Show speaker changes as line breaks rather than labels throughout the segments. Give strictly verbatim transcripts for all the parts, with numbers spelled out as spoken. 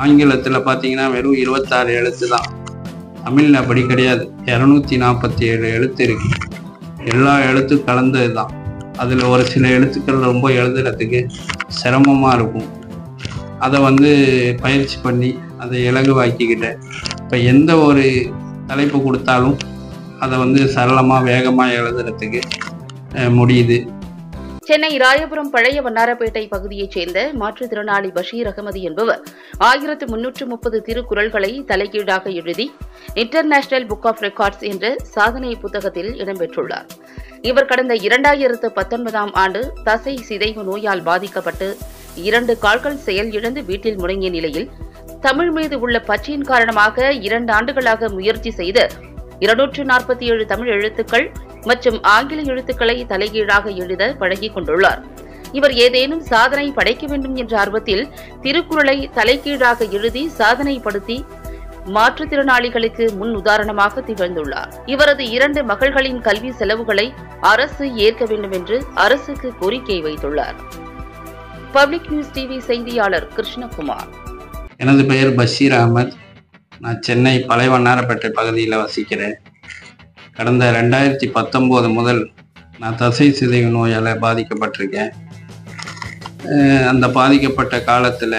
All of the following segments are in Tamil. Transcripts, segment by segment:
ஆங்கிலத்தில் பார்த்தீங்கன்னா வெறும் இருபத்தாறு எழுத்து தான். தமிழில் அப்படி கிடையாது, இரநூத்தி நாற்பத்தி ஏழு எழுத்து இருக்கு. எல்லா எழுத்தும் கலந்தது தான். அதில் ஒரு சில எழுத்துக்கள் ரொம்ப எழுதுறதுக்கு சிரமமாக இருக்கும். அதை வந்து பயிற்சி பண்ணி அதை இலகுவாக்கிக்கிட்டேன். இப்போ எந்த ஒரு தலைப்பு கொடுத்தாலும் அதை வந்து சரளமாக வேகமாக எழுதுறதுக்கு முடியுது.
சென்னை ராயபுரம் பழைய வண்ணாரப்பேட்டை பகுதியைச் சேர்ந்த மாற்றுத்திறனாளி பஷீர் அகமது என்பவர் ஆயிரத்து முன்னூற்று முப்பது திருக்குறள்களை தலைகீழாக எழுதி இன்டர்நேஷனல் புக் ஆஃப் ரெக்கார்ட்ஸ் என்ற சாதனை புத்தகத்தில் இடம்பெற்றுள்ளார். இவர் கடந்த இரண்டாயிரத்து பத்தொன்பதாம் ஆண்டு தசை சிதைவு நோயால் பாதிக்கப்பட்டு இரண்டு கால்கள் செயல் இழந்து வீட்டில் முடங்கிய நிலையில் தமிழ் மீது உள்ள பற்றின் காரணமாக இரண்டு ஆண்டுகளாக முயற்சி செய்து இருநூற்று நாற்பத்தி ஏழு தமிழ் எழுத்துக்கள் மற்றும் ஆங்கில எழுத்துக்களை தலைகீழாக எழுத பழகிக் கொண்டுள்ளார். இவர் ஏதேனும் சாதனை படைக்க வேண்டும் என்ற ஆர்வத்தில் திருக்குறளை தலைகீழாக எழுதி சாதனைப்படுத்தி மாற்றுத்திறனாளிகளுக்கு முன் உதாரணமாக திகழ்ந்துள்ளார். இவரது இரண்டு மகள்களின் கல்வி செலவுகளை அரசு ஏற்க வேண்டும் என்று அரசுக்கு கோரிக்கை வைத்துள்ளார். பப்ளிக் நியூஸ் டிவி செய்தியாளர் கிருஷ்ணகுமார்.
எனது பெயர் பஷீர் அகமது. நான் சென்னை பழைய வண்ணாரப்பேட்டை பகுதியில் வசிக்கிறேன். கடந்த ரெண்டாயிரத்தி பத்தொம்போது முதல் நான் தசை சிதைவு நோயால் பாதிக்கப்பட்டிருக்கேன். அந்த பாதிக்கப்பட்ட காலத்தில்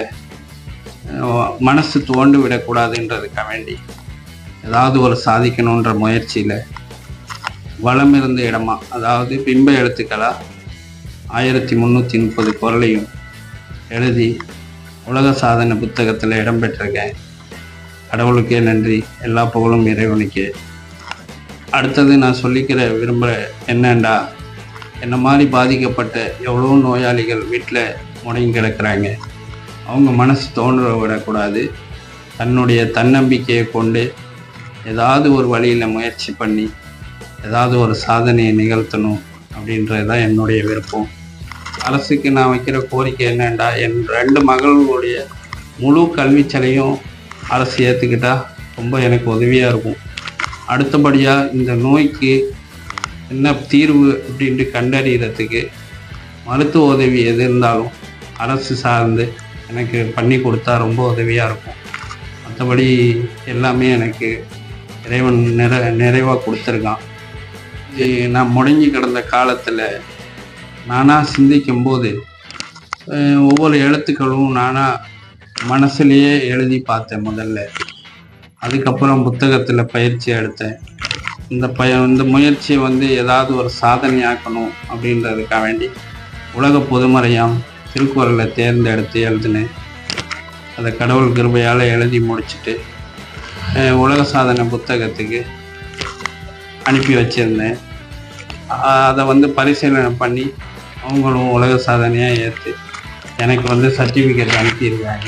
மனசு தோண்டு விடக்கூடாதுன்றதுக்காக வேண்டி ஏதாவது ஒரு சாதிக்கணுன்ற முயற்சியில் வளம் இருந்த இடமா, அதாவது பிம்ப எழுத்துக்களாக ஆயிரத்தி முந்நூற்றி முப்பது குறளையும் எழுதி உலக சாதனை புத்தகத்தில் இடம்பெற்றிருக்கேன். கடவுளுக்கே நன்றி, எல்லா புகழும் இறைவனுக்கே. அடுத்தது நான் சொல்லிக்கிற விரும்புகிற என்னண்டா, என்ன மாதிரி பாதிக்கப்பட்ட எவ்வளோ நோயாளிகள் வீட்டில் முடங்கி கிடக்கிறாங்க. அவங்க மனசு தோன்ற விடக்கூடாது. தன்னுடைய தன்னம்பிக்கையை கொண்டு ஏதாவது ஒரு வழியில் முயற்சி பண்ணி ஏதாவது ஒரு சாதனையை நிகழ்த்தணும் அப்படின்றது தான் என்னுடைய விருப்பம். அரசுக்கு நான் வைக்கிற கோரிக்கை என்னண்டா, என் ரெண்டு மகளுடைய முழு கல்விச்சலையும் அரசு ஏற்றுக்கிட்டா ரொம்ப எனக்கு உதவியாக இருக்கும். அடுத்தபடியாக இந்த நோய்க்கு என்ன தீர்வு அப்படின்ட்டு கண்டறிகிறதுக்கு மருத்துவ உதவி எது இருந்தாலும் அரசு சார்ந்து எனக்கு பண்ணி கொடுத்தா ரொம்ப உதவியாக இருக்கும். மற்றபடி எல்லாமே எனக்கு இறைவன் நிறை நிறைவாக கொடுத்துருக்கான். நான் முடங்கி கிடந்த காலத்தில் நானாக சிந்திக்கும்போது ஒவ்வொரு எழுத்துக்களும் நானாக மனசுலேயே எழுதி பார்த்தேன் முதல்ல. அதுக்கப்புறம் புத்தகத்தில் பயிற்சி எடுத்தேன். இந்த பய இந்த முயற்சியை வந்து ஏதாவது ஒரு சாதனையாக்கணும் அப்படின்றதுக்காக வேண்டி உலக பொதுமறையாம் திருக்குறளை தேர்ந்தெடுத்து எழுதினேன். அதை கடவுள் கிருபையால் எழுதி முடிச்சுட்டு உலக சாதனை புத்தகத்துக்கு அனுப்பி வச்சுருந்தேன். அதை வந்து பரிசீலனை பண்ணி அவங்களும் உலக சாதனையாக ஏற்று எனக்கு வந்து சர்டிஃபிகேட் அனுப்பியிருக்காங்க.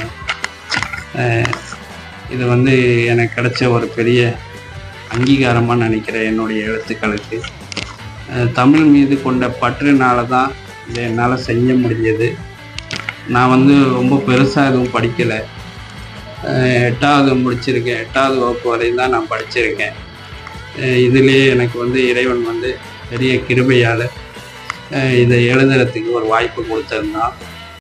இது வந்து எனக்கு கிடைச்ச ஒரு பெரிய அங்கீகாரமாக நினைக்கிறேன் என்னுடைய எழுத்துக்களுக்கு. தமிழ் மீது கொண்ட பற்றுனால தான் இதை என்னால் செய்ய முடிஞ்சது. நான் வந்து ரொம்ப பெருசாக எதுவும் படிக்கலை. எட்டாவது முடிச்சிருக்கேன். எட்டாவது வகுப்பு வரையும் தான் நான் படிச்சிருக்கேன். இதிலே எனக்கு வந்து இறைவன் வந்து பெரிய கிருபையால் இதை எழுதுறதுக்கு ஒரு வாய்ப்பு கொடுத்துருந்தான்.